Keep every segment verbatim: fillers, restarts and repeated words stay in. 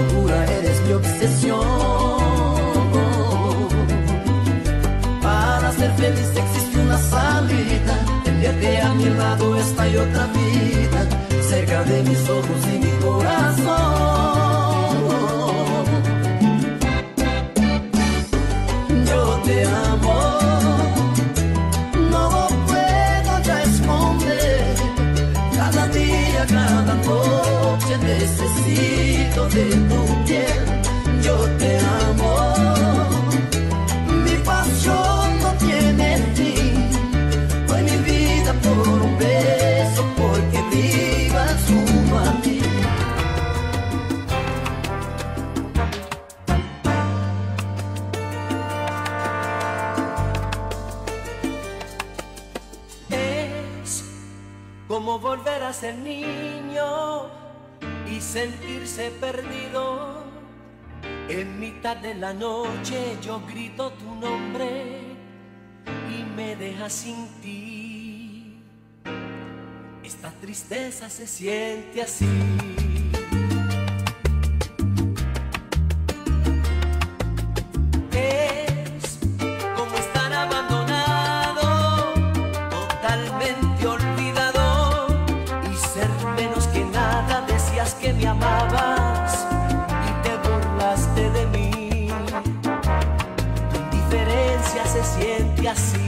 locura, eres mi obsesión. Para ser feliz existe una salida, tenerte a mi lado esta y otra vida, cerca de mis ojos y mi corazón. Yo te amo, no lo puedo ya esconder, cada día, cada noche necesito de tu piel. Yo te amo, mi pasión no tiene fin, doy mi vida por un beso, porque vivas junto a mí. Es como volver a ser niño y sentirse perdido. En mitad de la noche yo grito tu nombre y me dejas sin ti. Esta tristeza se siente así. Es como estar abandonado, totalmente olvidado, y ser menos que nada. Decías que me amabas y te burlaste de mí. Tu indiferencia se siente así.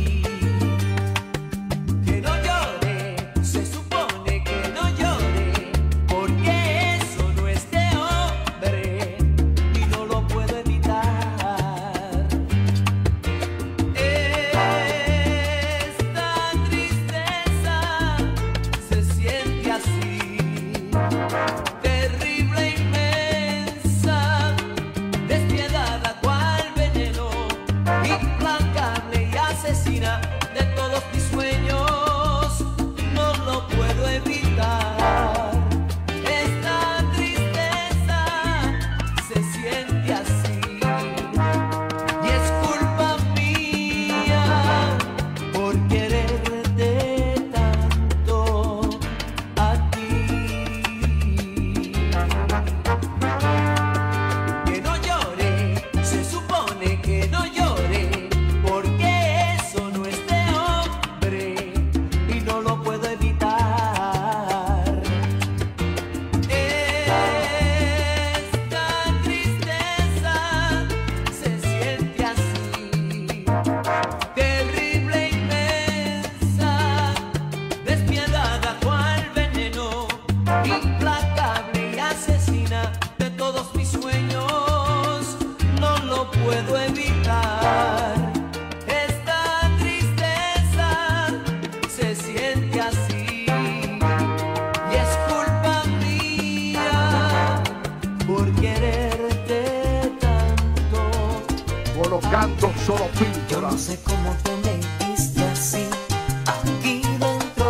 Que no llore, se supone que no llore, porque eso no es de hombre y no lo puedo evitar. Esta tristeza se siente así, terrible, inmensa, despiadada cual veneno, implacable y asesina de todos mis sueños. No lo puedo evitar. Esta tristeza se siente así y es culpa mía por quererte tanto a ti. Que no llore, se supone que no llore, porque eso no es de hombre y no lo puedo evitar. Esta tristeza se siente así, terrible, inmensa, despiadada cual veneno, implacable y asesina de todos mis sueños. No lo puedo evitar. Esta tristeza se siente así y es culpa mía por quererte tanto. Colocando solo Yo no píldoras. sé cómo te metiste así aquí dentro.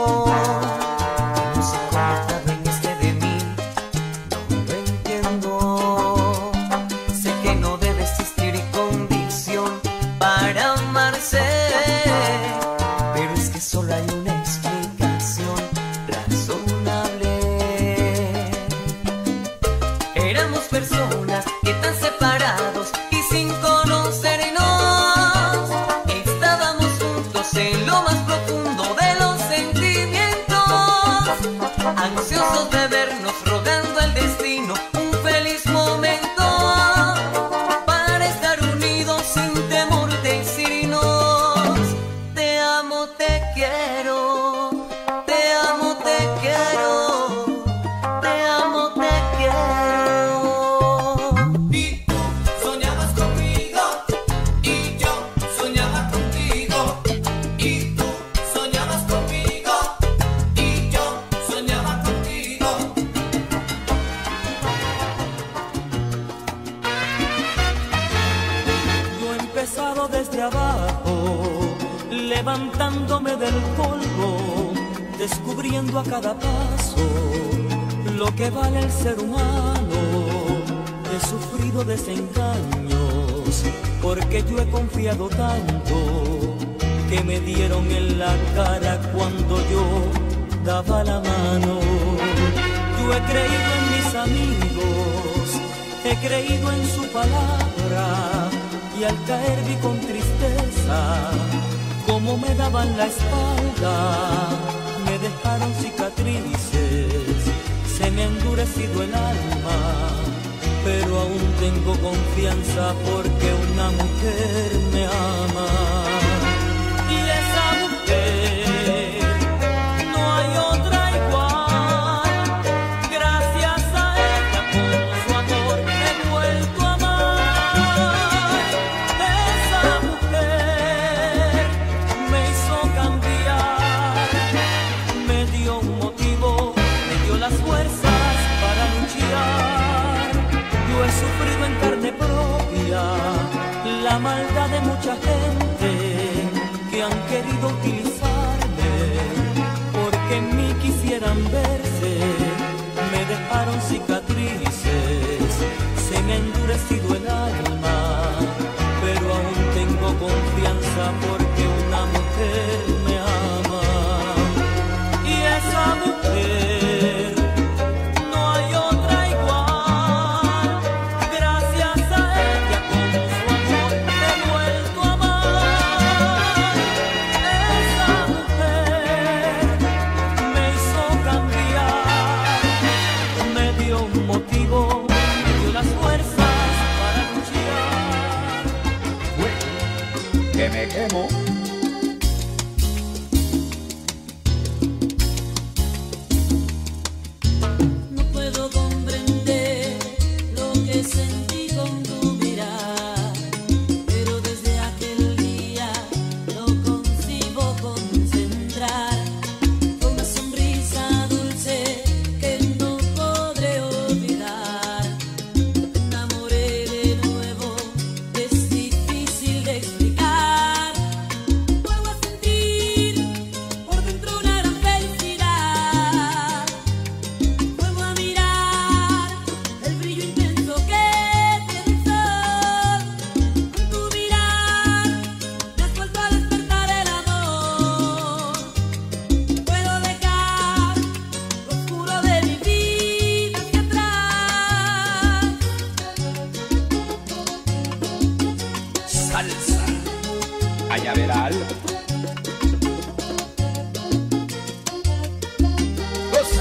No sé cómo te adueñaste de mí, no lo entiendo. Sé que no debe existir condición para amarse, pero es que solo hay una explicación razonable. Éramos personas que tan separados y sin conocernos estábamos juntos en lo más profundo de los sentimientos, ansiosos de vernos, rogando al destino un feliz momento para estar unidos sin temor de irnos. Te amo, te quiero, te amo, te quiero, te amo, te quiero. Y tú soñabas conmigo y yo soñaba contigo. Y tú soñabas conmigo y yo soñaba contigo. Yo he empezado desde abajo, levantándome del polvo, descubriendo a cada paso lo que vale el ser humano. He sufrido desengaños porque yo he confiado tanto que me dieron en la cara cuando yo daba la mano. Yo he creído en mis amigos He creído en su palabra y al caer vi con tristeza cómo me daban la espalda, me dejaron cicatrices, se me ha endurecido el alma, pero aún tengo confianza porque una mujer me ama. Y esa mujer no hay otra igual, gracias a ella con su amor me he vuelto a amar. Esa mujer me hizo cambiar, me dio un motivo, me dio las fuerzas para luchar. Yo he sufrido en carne propia la maldad de mucha gente que han querido utilizarme porque en mí quisieran verse. Me dejaron cicatrices, se me ha endurecido el alma, pero aún tengo confianza porque una mujer me ama. Y esa mujer no hay otra igual, gracias a ella con su amor me he vuelto a amar. Esa mujer me hizo cambiar, me dio un motivo, me dio las fuerzas para luchar. Que me quemo. No puedo comprender lo que sentí con tu mirar, pero desde aquel día no consigo concentrar. Con una sonrisa dulce que no podré olvidar, me enamoré de nuevo, es difícil de explicar. Vuelvo a sentir por dentro una gran felicidad. Vuelvo a mirar el brillo intenso que tiene el sol. Con tu mirar me has vuelto a despertar el amor. Puedo dejar lo oscuro de mi vida hacia atrás. Salsa. Ayaveral. Goza.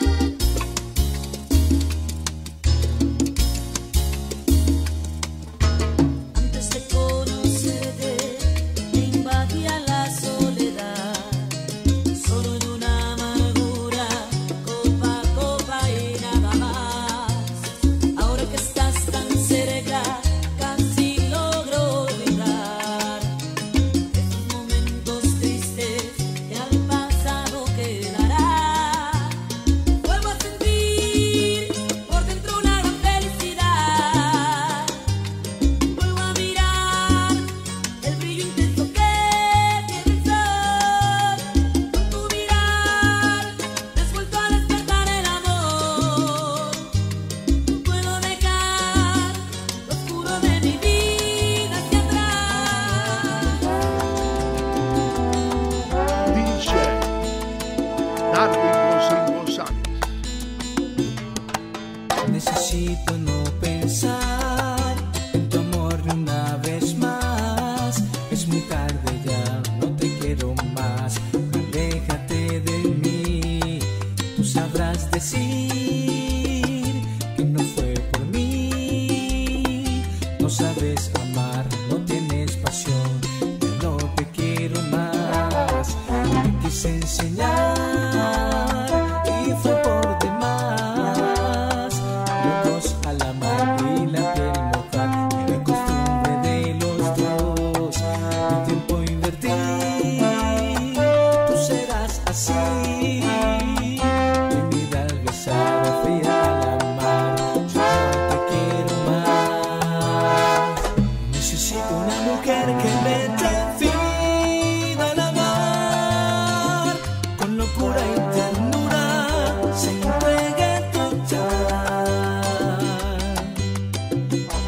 Antes de conocerte me invadía la soledad, solo en una amargura, copa a copa y nada más. Ahora que estás tan cerca, casi logro olvidar esos momentos tristes que al pasado quedará. Vuelvo a sentir por dentro una gran felicidad. Vuelvo a mirar el brillo intenso que tiene el sol. Con tu mirar me has vuelto a despertar el amor. No puedo dejar lo oscuro de mi vida hacia atrás. D J Darwin González. Necesito no pensar en tu amor ni una vez más. Es muy tarde ya, no te quiero más. Aléjate de mí. Tú sabrás decir que no fue por mí. No sabes amar, no tienes pasión. Yo no te quiero más. Te quise enseñar y fue por demás. Locos a la mar y la piel mojar, era costumbre de los dos. Mi tiempo invertí, tú serás así. Mi vida al besar, fría al amar. Yo no te quiero más. Necesito una mujer que me dé vida al amar, con locura y ternura se entregue total.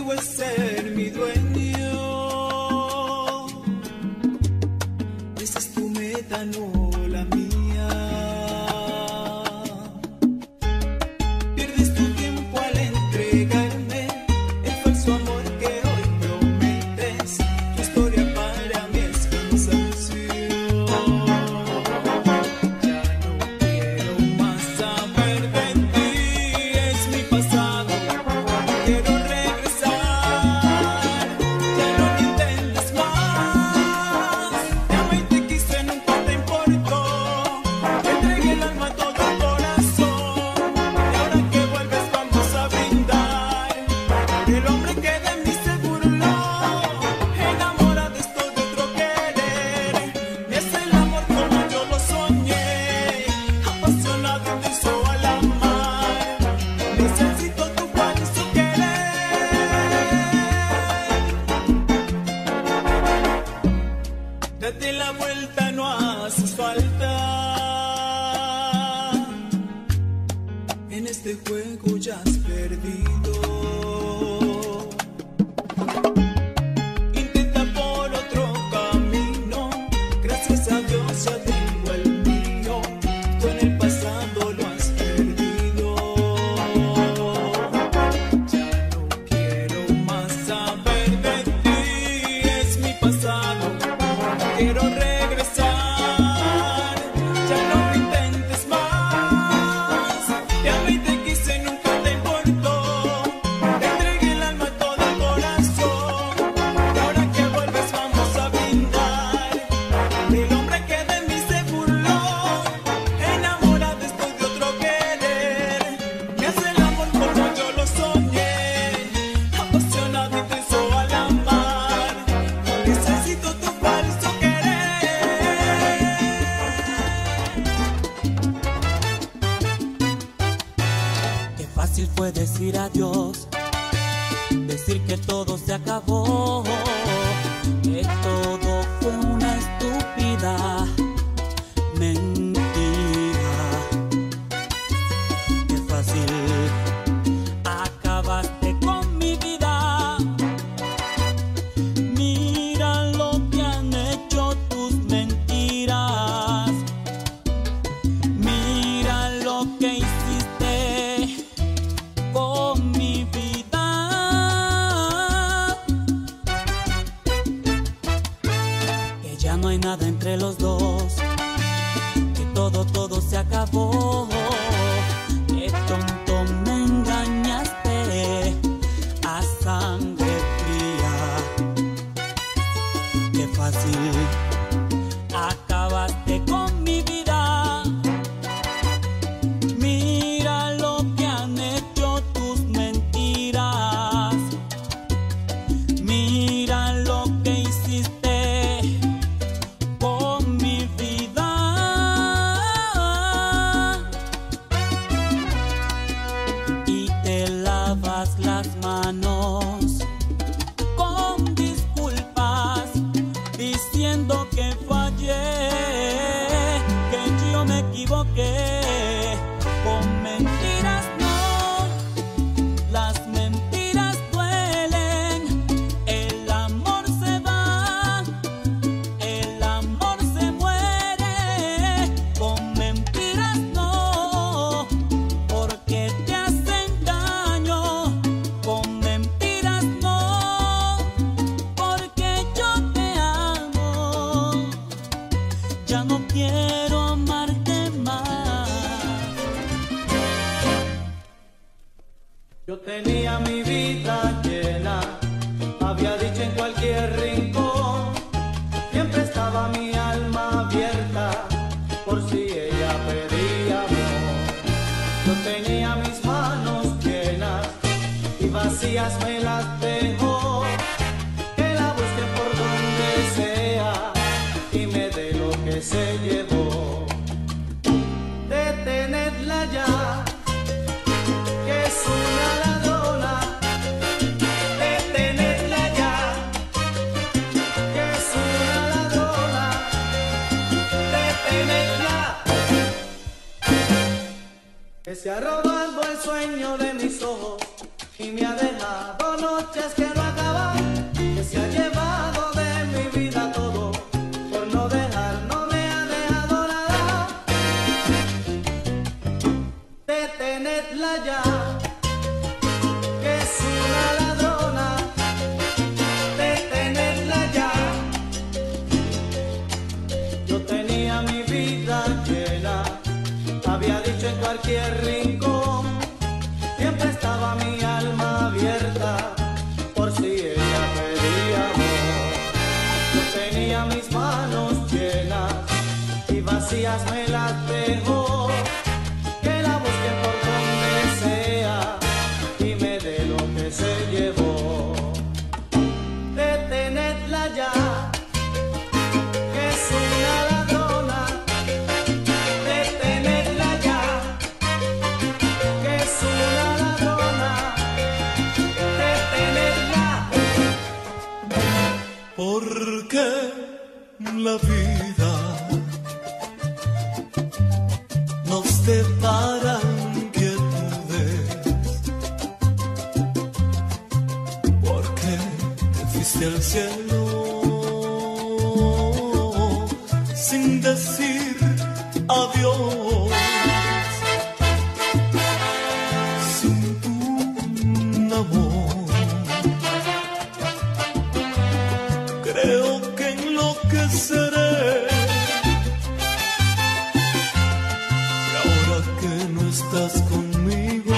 contigo es ser mi dueño. Esa es tu meta, no la mía. Pierdes tu tiempo al entregarme el falso amor que hoy prometes. Tu historia para mí es cansancio. Ya no quiero más saber de ti, es mi pasado. Quiero regresar, ya no lo intentes más. Te amé y te quise, nunca te importó. Te entregué el alma, todo el corazón. Y ahora que vuelves vamos a brindar. El hombre que de mí se burló, enamorado estoy de otro querer. Es el amor como yo lo soñé, apasionado y intenso al amar. Necesito tu falso querer. Date la vuelta, no haces falta. En este juego ya has perdido. Intenta por otro camino. Gracias a Dios ya tengo el mío. Tú en el pasado lo has perdido. Ya no quiero más saber de ti, es mi pasado. Quiero regresar, ya no lo intentes más. Te amé y te quise, nunca te importó. Te entregué el alma, todo el corazón. Y ahora que vuelves vamos a brindar. El hombre que de mí se burló, enamorado estoy de otro querer. Me hace el amor como yo lo soñé, apasionado y intenso al amar. Necesito tu falso querer. Qué fácil fue decir adiós, decir que todo se acabó, que todo fue una estúpida mentira. Qué fácil acabaste con mi vida. Mira lo que han hecho tus mentiras. Mira lo que hiciste con mi vida. Que ya no hay nada entre los dos, que todo, todo se acabó. Qué tonto me engañaste a sangre fría. Qué fácil acabaste con mi vida. Mira lo que han hecho tus mentiras. Mira lo que hiciste con mi vida. Y te lavas las manos con disculpas, diciendo que fallé, que yo me equivoqué. Con mentiras no, las mentiras duelen. El amor se va, el amor se muere. Con mentiras no, porque te hacen daño. Con mentiras no, porque yo te amo. Ya no quiero amarte más. Yo tenía mi vida llena, había dicho en cualquier rincón. Siempre estaba mi alma abierta por si ella pedía amor. Yo tenía mis manos llenas y vacías me las dejó. Que la busque por donde sea y me dé lo que se llevó. Detenedla ya, que es una ladrona. Detenedla ya, que es una ladrona. Detenedla, que se ha robado el sueño de mis ojos y me ha dejado noche noches quiero acabar, que se ha llevado de mi vida todo, por no dejar, no me ha dejado nada. Detenedla ya, que es una ladrona. Detenedla ya. Yo tenía mi vida llena, había dicho en cualquier rincón, siempre estaba mi alma abierta, por si ella pedía amor. Yo tenía mis manos llenas y vacías me las dejó, que la busquen por donde sea y me dé lo que se llevó. Detenedla ya, que es una ladrona. Detenedla ya, que es una ladrona. Detenedla. Porque la vida nos depara inquietudes, porque te fuiste al cielo sin decir adiós, sin tu amor. Creo que enloqueceré, y ahora que no estás conmigo,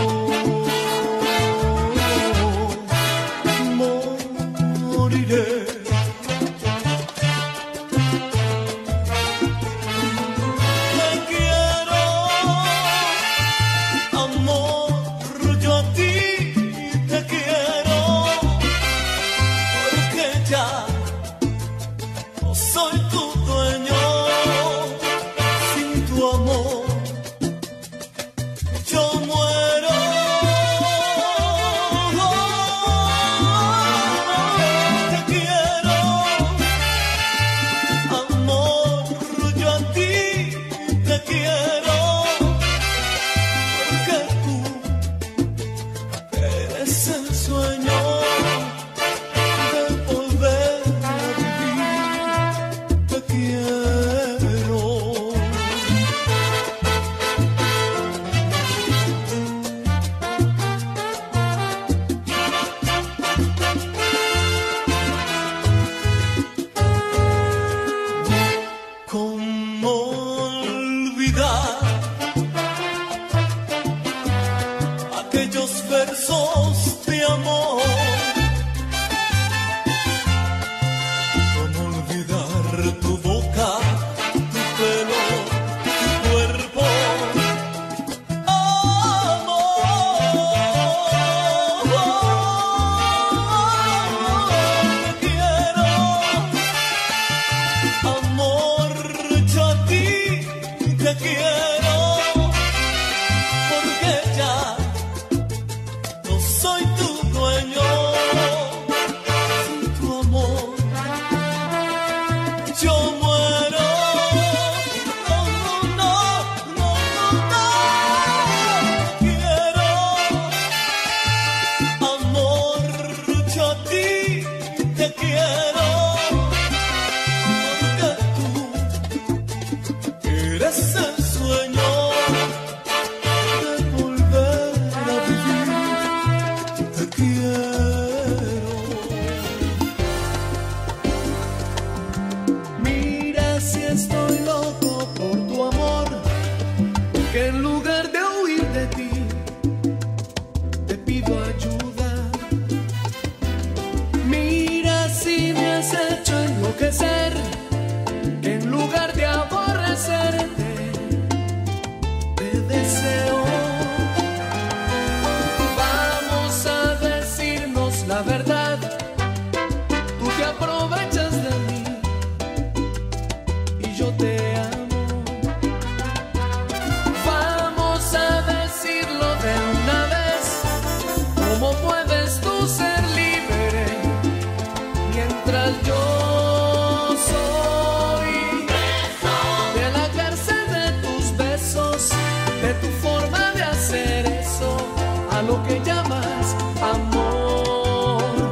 moriré. Te quiero, amor, yo a ti te quiero, porque ya no soy tu dueño. Sin tu amor yo muero. Te quiero, amor, yo a ti te quiero, porque tú eres el sueño de volver a vivir. Te quiero. ¿Cómo olvidar aquellos versos de amor? ¿Cómo olvidar tu boca, tu pelo, tu cuerpo? Amor, te quiero, amor, yo a ti te quiero, porque ya no soy tu dueño. Sin tu amor yo muero. No, no, no, no, no, no. Quiero, amor, yo a ti te quiero, porque tú eres el sueño de volver a vivir. Te quiero. Mira si estoy loco por tu amor, que en lugar de huir de ti, te pido ayuda. Mira si me has hecho enloquecer, que en lugar de aborrecerte, te deseo. Vamos a decirnos la verdad, tú te aprovechas de mí y yo te amo. Vamos a decirlo de una vez, ¿cómo puedes tú ser libre mientras yo soy de la cárcel de tus besos, de tu forma de hacer eso a lo que llamas amor?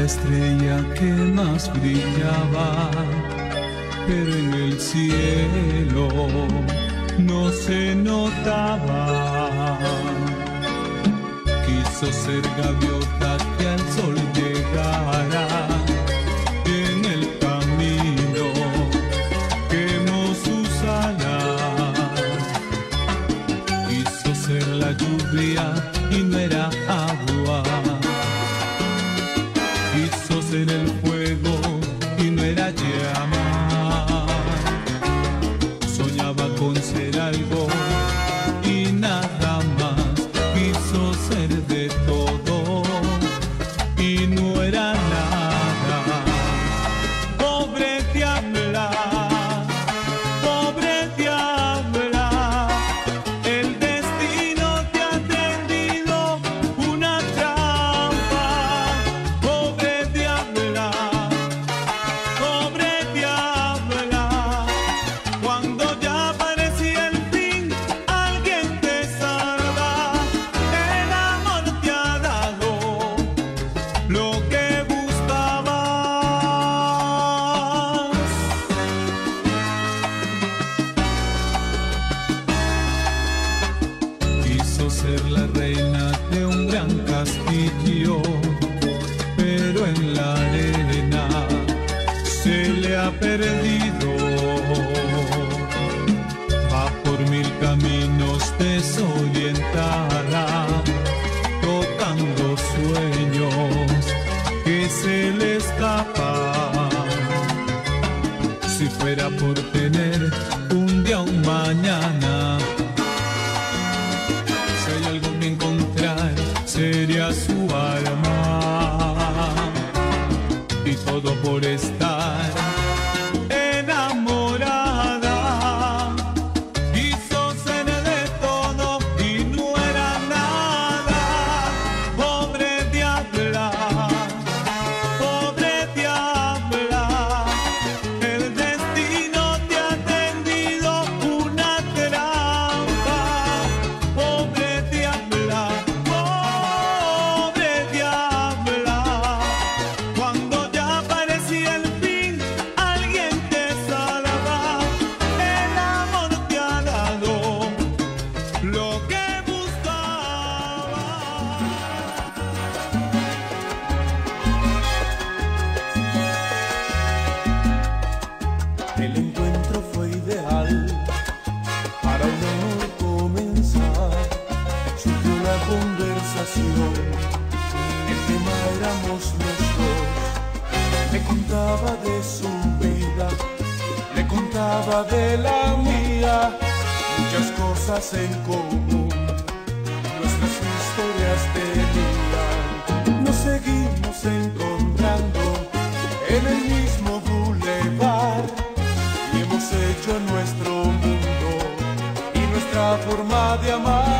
estrella que más brillaba, pero en el cielo no se notaba. Quiso ser gaviota que al sol llegara, y en el camino quemó sus alas. Quiso ser la lluvia y no era agua. Quiso ser el fuego y no era llama. Soñaba con ser algo y nada más. Quiso ser de todo y no era nada. Pobre diabla, pobre diabla, el destino te ha tendido una trampa. Pobre diabla, pobre diabla, cuando ya parecía el fin, alguien te salva. El amor te ha dado lo que buscabas. Quiso ser la reina de un gran castillo, pero en la arena se le ha perdido. Va por mil caminos desorientada, tocando sueños que se le escapan. Si fuera por tener un día, un mañana, si hay algo que encontrar, sería su alma. Y todo por estar enamorada. Quiso ser de todo y no era nada. Pobre diabla, pobre diabla, el destino te ha tendido una trampa. Pobre diabla, pobre diabla, cuando ya parecía el fin, alguien te salva. El amor te ha dado lo que buscaba. El encuentro fue ideal para un amor comenzar. Surgió la conversación, el tema éramos los dos. Me contaba de su vida, le contaba de la mía, muchas cosas en común, nuestras historias tenían. Nos seguimos encontrando en el mismo bulevar y hemos hecho nuestro mundo y nuestra forma de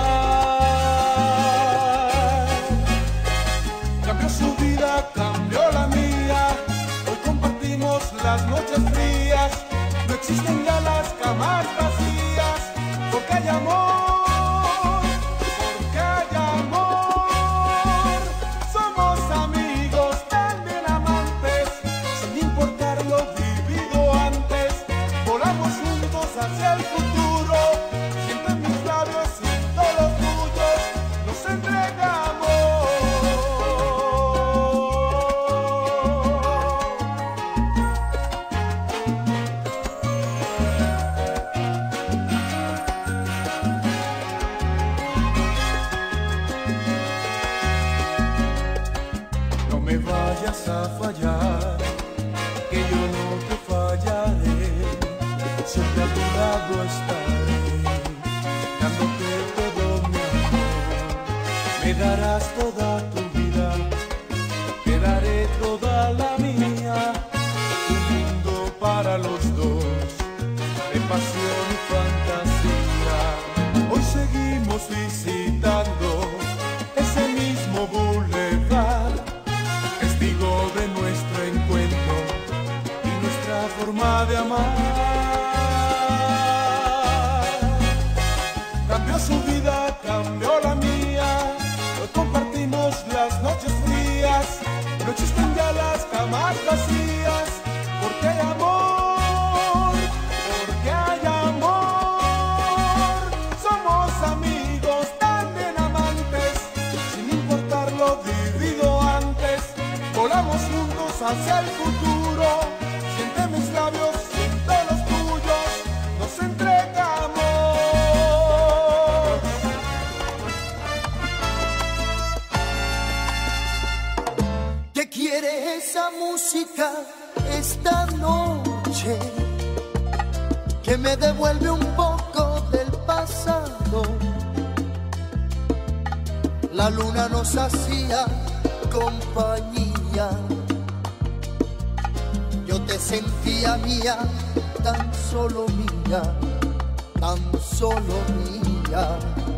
amar. Cambió su vida, cambió la mía, hoy compartimos las noches frías, no existen ya las camas vacías, porque hay amor, porque hay amor. Somos amigos, también amantes, sin importar lo vivido antes, volamos juntos hacia el futuro, siento en mis labios, siento los tuyos, nos entregamos. No me vayas a fallar, que yo no te fallaré, siempre a tu lado estaré, dándote todo mi amor. Me darás toda tu vida, te daré toda la mía, un mundo para los dos, de pasión y fantasía. Hoy seguimos visitando ese mismo bulevar, testigo de nuestro encuentro y nuestra forma de amar. Cambió su vida, cambió la mía, hoy compartimos las noches frías, no existen ya las más vacías, porque hay amor, porque hay amor. Somos amigos, también amantes, sin importar lo vivido antes. Volamos juntos hacia el futuro, siente mis labios, siento los tuyos, nos entregamos. ¿Qué quiere esa música esta noche? Que me devuelve un poco del pasado. La luna nos hacía compañía. Yo te sentía mía, tan solo mía, tan solo mía.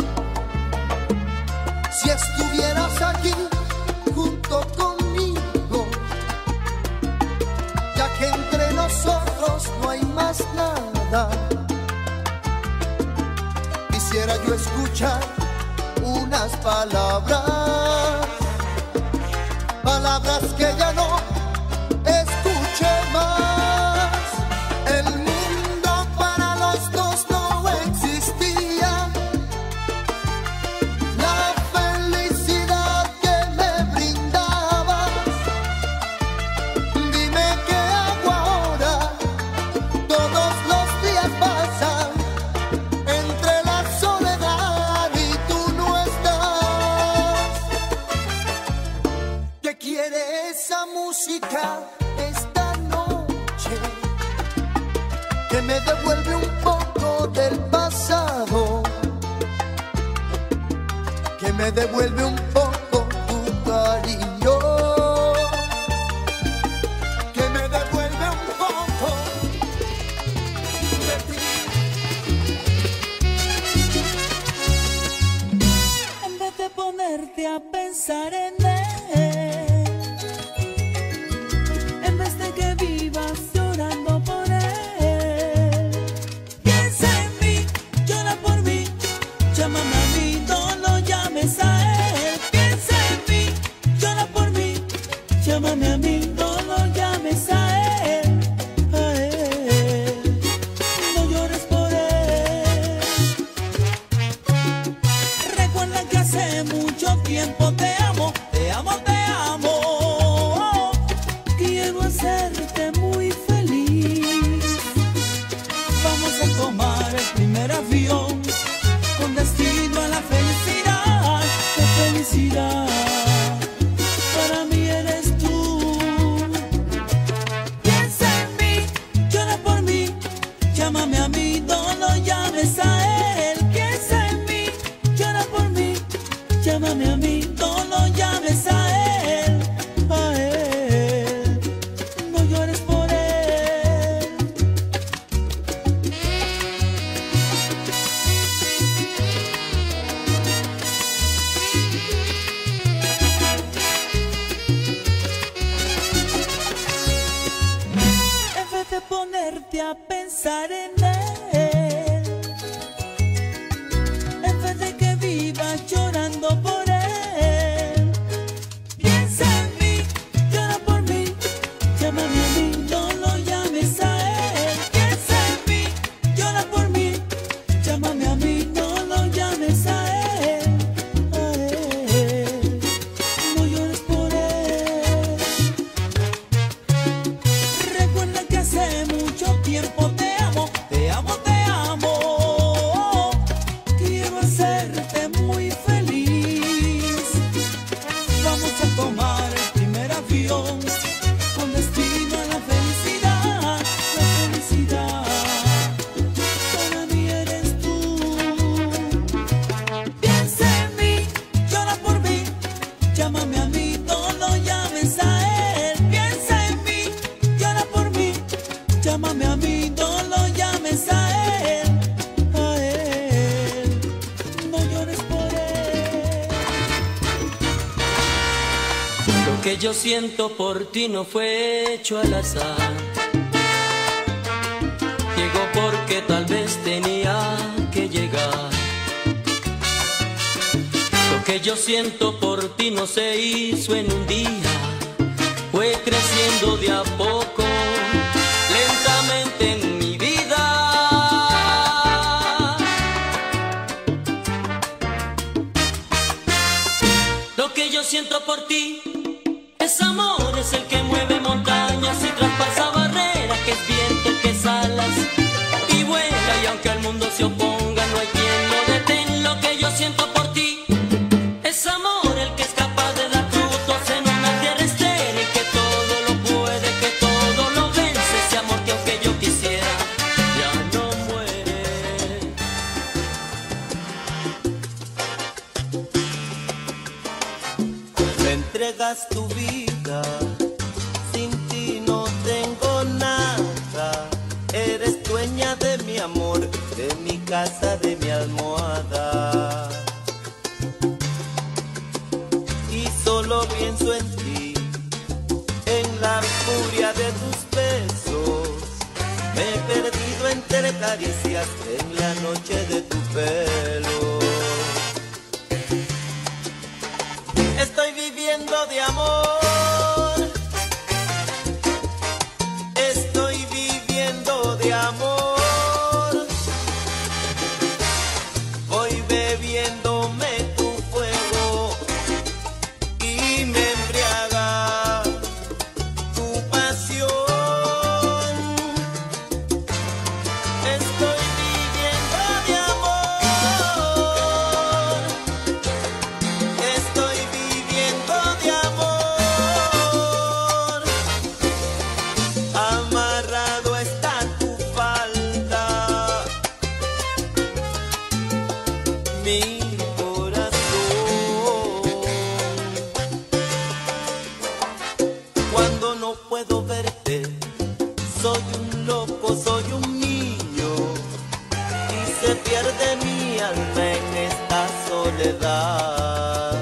Si estuvieras aquí junto conmigo, ya que entre nosotros no hay más nada, quisiera yo escuchar unas palabras, palabras que ya no escuche más. El mundo para los dos no existía, la felicidad que me brindabas. Dime qué hago ahora, todos los días pasan entre la soledad y tú no estás. ¿Qué quiere esa música esta noche? Que me devuelve un poco del pasado, que me devuelve un poco tu cariño, que me devuelve un poco de ti. En vez de ponerte a pensar en él, en vez de que vivas llorando por él, piensa en mí, llora por mí, llámame a mí, no lo llames a él. Piensa en mí, llora por mí, llámame a mí, no lo llames a él, a él, no llores por él. Recuerda que hace mucho tiempo te amo, te amo, te amo. Quiero hacerte muy feliz. Vamos a tomar el primer avión con destino a la felicidad, la felicidad. Para mí eres tú. Piensa en mí, llora por mí, llámame a mí, no lo llames a él. Piensa en mí, llora por mí, llámame a mí, no lo llames a él, a él, no llores por él. En vez de ponerte a pensar en él, en vez de que vivas llorando por él, piensa en mí, llora por mí, llámame a mí, no lo llames a él. Piensa en mí, llora por mí, llámame a mí, no lo llames a él, a él, no llores por él. Recuerda que hace mucho tiempo te amo, te amo, te amo. Quiero hacerte muy feliz. Vamos a tomar el primer avión con destino a la felicidad, la felicidad. Para mí eres tú. Piensa en mí, llora por mí, llámame a mí, no lo llames a él. Piensa en mí, llora por mí, llámame a mí, no lo llames a él, a él, no llores por él. Lo que yo siento por ti no fue hecho al azar. Llegó porque tal vez tenía que llegar. Lo que yo siento por ti no se hizo en un día, fue creciendo viviendo de a poco, lentamente en mi vida. Lo que yo siento por ti es amor, es el que mueve montañas y traspasa barreras, que es viento, que es alas y vuela, y aunque al mundo se oponga no hay quien lo detén. Lo que yo siento por ti es amor, el que es capaz de dar frutos en una tierra estéril, que todo lo puede, que todo lo vence, ese amor que aunque yo quisiera ya no muere. Me entregas tu vida, sin ti no tengo nada. Eres dueña de mi amor, de mi casa, de mi almohada. Y solo pienso en ti, en la furia de tus besos. Me he perdido entre caricias en la noche de tu pelo. Estoy viviendo de amor, estoy viviendo de amor. Voy bebiéndome tu fuego y me embriaga tu pasión. Estoy viviendo de amor, estoy viviendo de amor. Amarrado está tu falda, mi corazón. Cuando no puedo verte, soy un loco, soy un niño, y se pierde mi alma en esta soledad.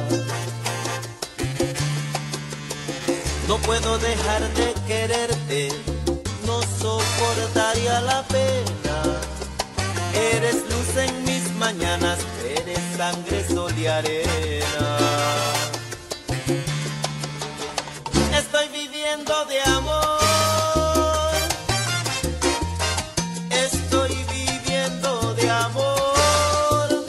No puedo dejar de quererte, no soportaría la pena. Eres luz en mis mañanas, eres sangre, sol y arena. Estoy viviendo de amor, estoy viviendo de amor.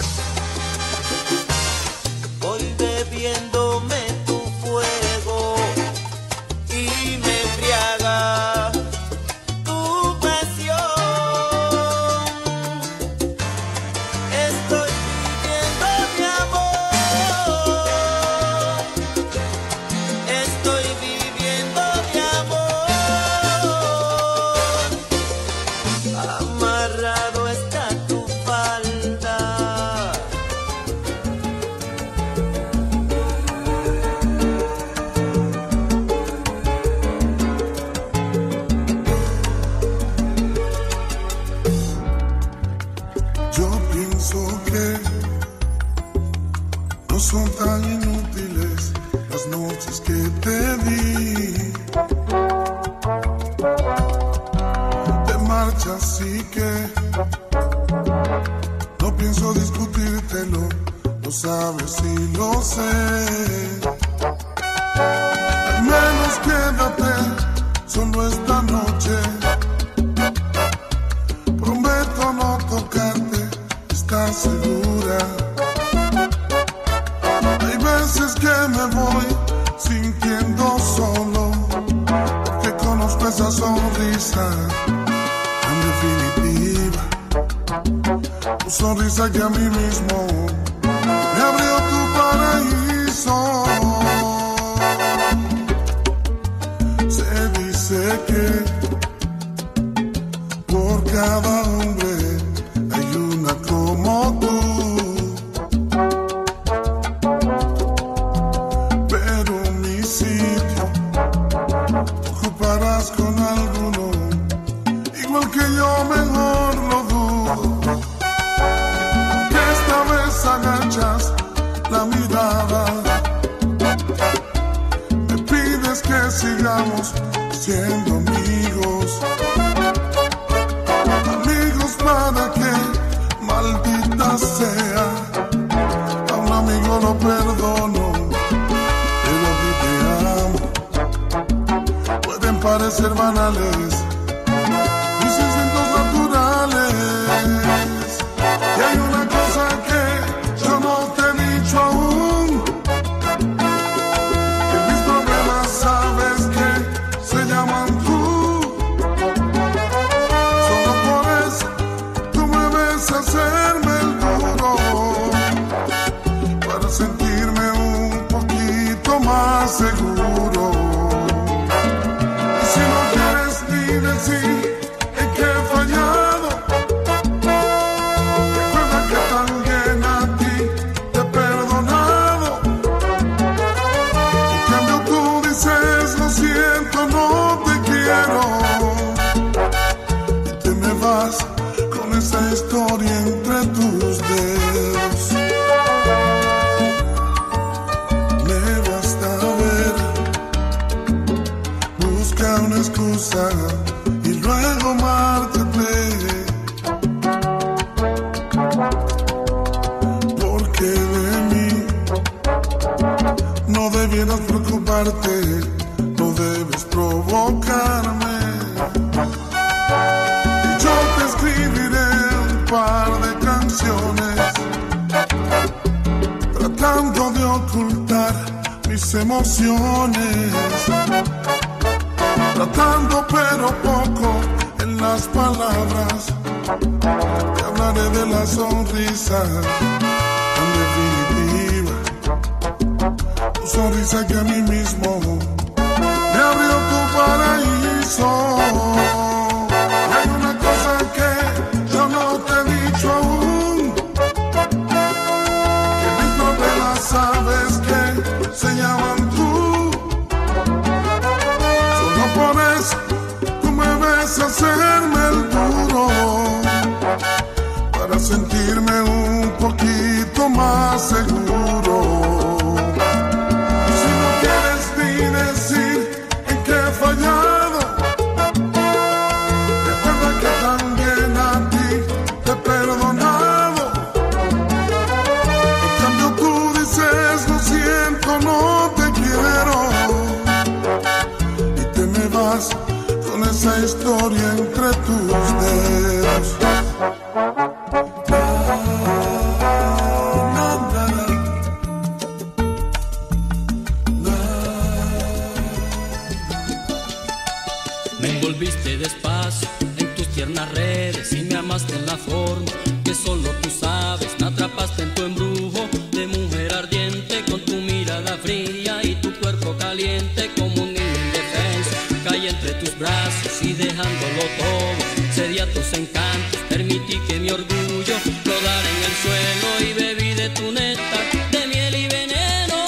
Voy bebiéndome tu fuego y me embriaga tu pasión. Estoy viviendo de amor, estoy viviendo de amor. Amarrado está tu falda. Yo pienso que no son tan inútiles las noches que te di. Te marchas y que no pienso discutírtelo, lo sabes y lo sé. Al menos quédate solo esta noche. Prometo no tocarte, ¿estás segura? Hay veces que me voy sintiendo solo, porque conozco esa sonrisa tan definitiva. Tu sonrisa que a mí mismo me abrió tu paraíso. Se dice que por cada hombre hay una como tú, pero mi sitio ocuparás con alguno, igual que yo, mejor lo dudo. Que esta vez agachas la mirada, me pides que sigamos siendo amigos. Amigos para que, maldita sea, a un amigo lo perdono, pero a ti te amo. Pueden banales, mis instintos naturales. Y hay una cosa que yo no te he dicho aún, que mis problemas sabes que se llaman tú. Solo por eso tú me ves hacerme el duro, para sentirme un poquito más seguro. Y si no quieres ni decir en qué he fallado, recuerda que también a ti te he perdonado. En cambio tú dices lo siento, no te quiero, y te me vas con esa historia entre tus dedos. Me basta ver, busca una excusa y luego mártate, porque de mí no debieras preocuparte, no debes provocarme. Y yo te escribiré un par de canciones, tratando de ocultar mis emociones, tratando pero poco en las palabras. Te hablaré de la sonrisa tan definitiva, tu sonrisa que a mí mismo me abrió tu paraíso. Y hay una cosa que yo no te he dicho aún, que mis problemas sabes que se llaman tú. Solo por eso tú me ves hacerme el duro, para sentirme un poquito más seguro. Y si no quieres ni decir en qué he fallado, recuerda que también a ti te he perdonado. En cambio tú dices lo siento, no te quiero, y te me vas con esa historia entre tus dedos. Me envolviste despacio en tus tiernas redes y me amaste en la forma que solo tú sabes. Me atrapaste en tu embrujo de mujer ardiente, con tu mirada fría y tu cuerpo caliente como un niño indefenso. Caí entre tus brazos y dejándolo todo, cedí a tus encantos, permití que mi orgullo rodara en el suelo y bebí de tu néctar de miel y veneno.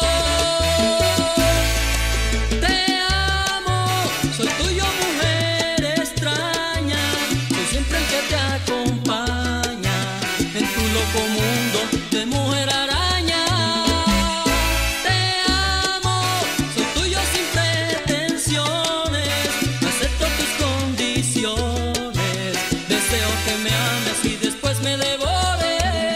Te amo, soy tuyo, mujer extraña, soy siempre el que te acompaña en tu loco mundo de mujer araña. Te amo, soy tuyo sin pretensiones, acepto tus condiciones, deseo que me ames y después me devores.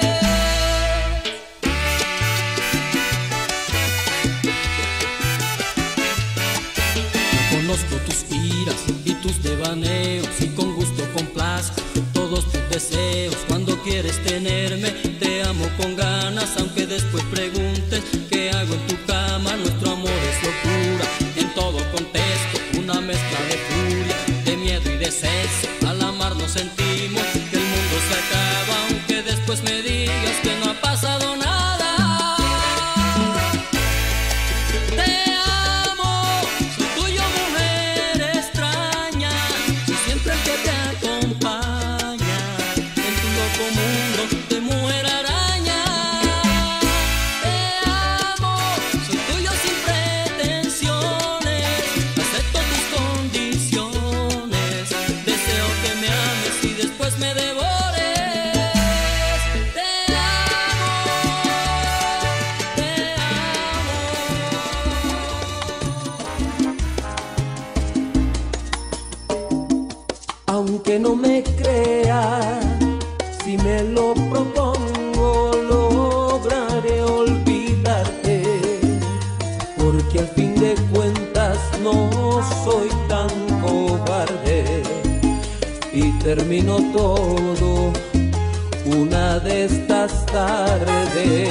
Yo conozco tus iras y tus devaneos y con gusto complazco todos tus deseos. Cuando quieres tenerme te amo con ganas, aunque después preguntes qué hago en tu cama. Nuestro amor es locura, en todo contesto una mezcla de furia, de miedo y de sexo. Al amarnos sentimos que el mundo se acaba, aunque después me digas que no ha pasado nada. Te amo, soy tuyo, mujer extraña, soy siempre el que te acompaña en tu loco mundo de mujer araña. Te amo, soy tuyo sin pretensiones, acepto tus condiciones, deseo que me ames y después me devores. Te amo, te amo. Aunque no me crea, si me lo propongo, lograré olvidarte, porque al fin de cuentas no soy tan terminó todo una de estas tardes.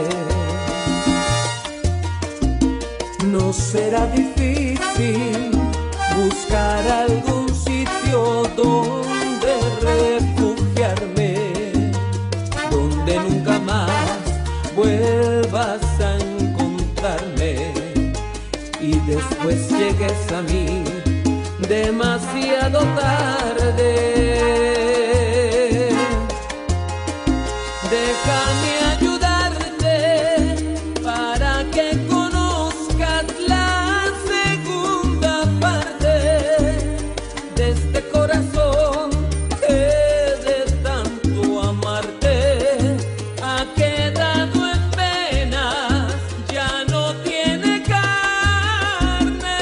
No será difícil buscar algún sitio donde refugiarme, donde nunca más vuelvas a encontrarme y después llegues a mí demasiado tarde. Déjame ayudarte para que conozcas la segunda parte de este corazón que de tanto amarte ha quedado en penas, ya no tiene carne.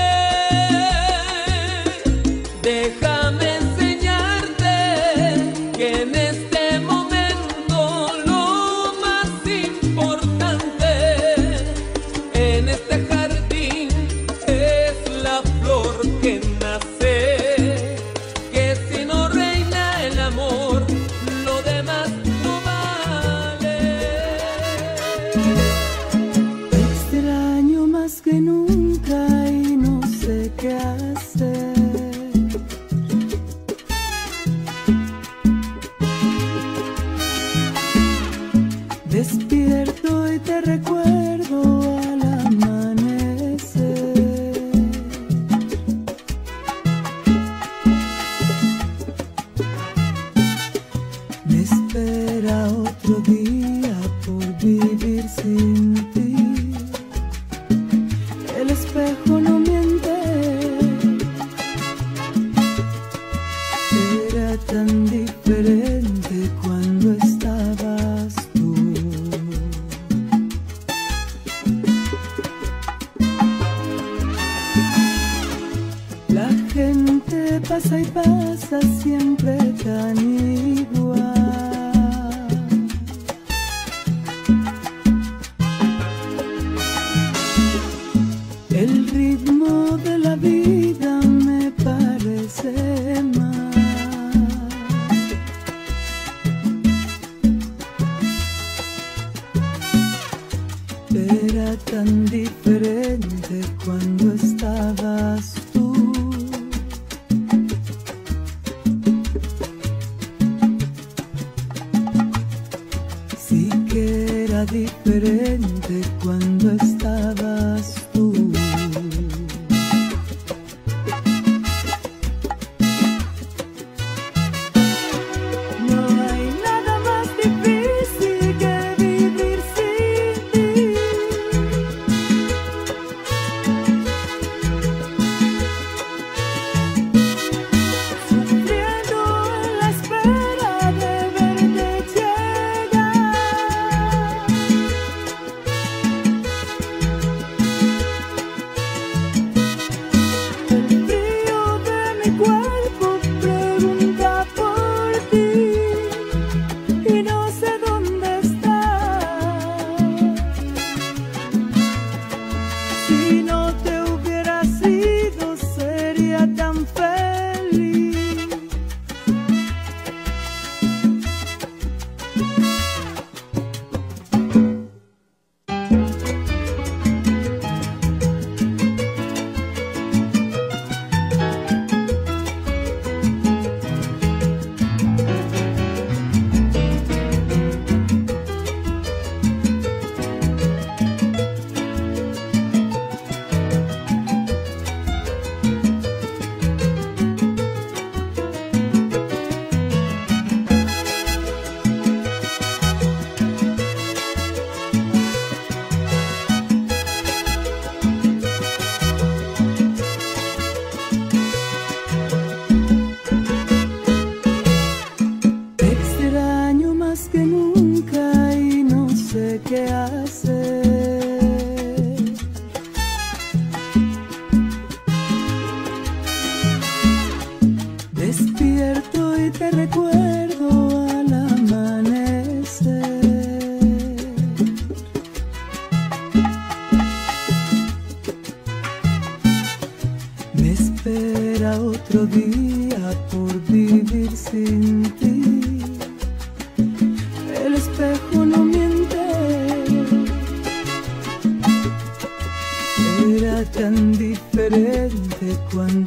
Déjame enseñarte que en este momento lo más importante en este jardín es la flor que nace, que si no reina el amor, lo demás no vale. Te extraño más que nunca y no sé qué hacer. Despierto y te recuerdo al amanecer. Me espera otro día por vivir sin ti. El espejo no miente, era tan diferente cuando estabas tú. La gente pasa y pasa siempre tan igual. El ritmo de la vida me parece mal. Era tan diferente cuando estabas tú. Sí que era diferente cuando estabas tú. No hay nada más difícil que vivir sin ti. Sufriendo en la espera de verte llegar. El frío de mi cuerpo pregunta por ti y no sé dónde estás. Si no te hubiera sido, sería tan feliz. Te extraño más que nunca y no sé qué hacer. Despierto y te recuerdo al amanecer. Me espera otro día por vivir Cuando